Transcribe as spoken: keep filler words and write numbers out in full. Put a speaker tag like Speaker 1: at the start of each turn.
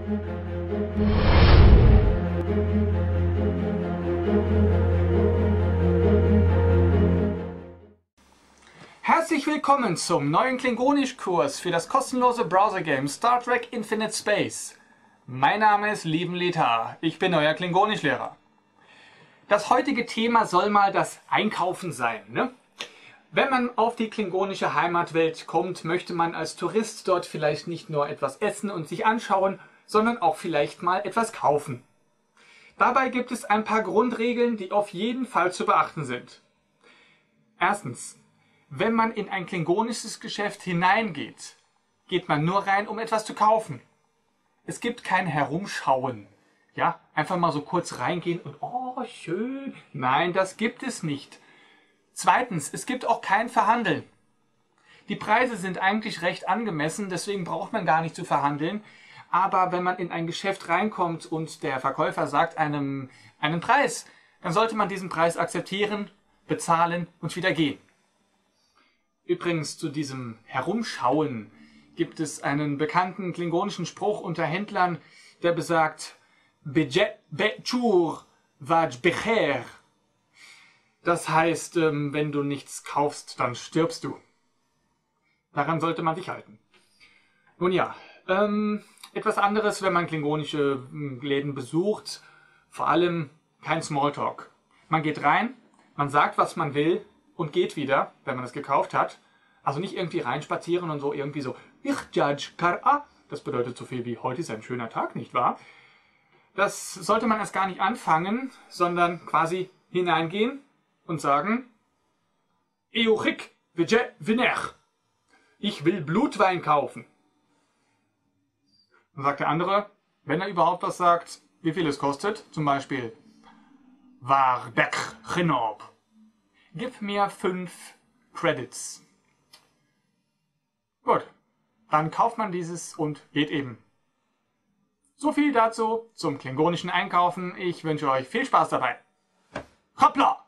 Speaker 1: Herzlich willkommen zum neuen Klingonisch-Kurs für das kostenlose Browser-Game Star Trek Infinite Space. Mein Name ist Lieven Lethar, ich bin euer Klingonisch-Lehrer. Das heutige Thema soll mal das Einkaufen sein, ne? Wenn man auf die klingonische Heimatwelt kommt, möchte man als Tourist dort vielleicht nicht nur etwas essen und sich anschauen, sondern auch vielleicht mal etwas kaufen. Dabei gibt es ein paar Grundregeln, die auf jeden Fall zu beachten sind. Erstens. Wenn man in ein klingonisches Geschäft hineingeht, geht man nur rein, um etwas zu kaufen. Es gibt kein Herumschauen. Ja, einfach mal so kurz reingehen und oh, schön. Nein, das gibt es nicht. Zweitens, es gibt auch kein Verhandeln. Die Preise sind eigentlich recht angemessen, deswegen braucht man gar nicht zu verhandeln. Aber wenn man in ein Geschäft reinkommt und der Verkäufer sagt einem einen Preis, dann sollte man diesen Preis akzeptieren, bezahlen und wieder gehen. Übrigens zu diesem Herumschauen gibt es einen bekannten klingonischen Spruch unter Händlern, der besagt Bejet bechur vaj becher. Das heißt, wenn du nichts kaufst, dann stirbst du. Daran sollte man sich halten. Nun ja, ähm, etwas anderes, wenn man klingonische Läden besucht, vor allem kein Smalltalk. Man geht rein, man sagt, was man will, und geht wieder, wenn man es gekauft hat. Also nicht irgendwie reinspazieren und so irgendwie so, ich judge kara. Das bedeutet so viel wie, heute ist ein schöner Tag, nicht wahr? Das sollte man erst gar nicht anfangen, sondern quasi hineingehen und sagen, Eochik vije viner. Ich will Blutwein kaufen. Dann sagt der andere, wenn er überhaupt was sagt, wie viel es kostet, zum Beispiel, War dek chinob. Gib mir fünf Credits. Gut, dann kauft man dieses und geht eben. So viel dazu zum klingonischen Einkaufen. Ich wünsche euch viel Spaß dabei. Hoppla!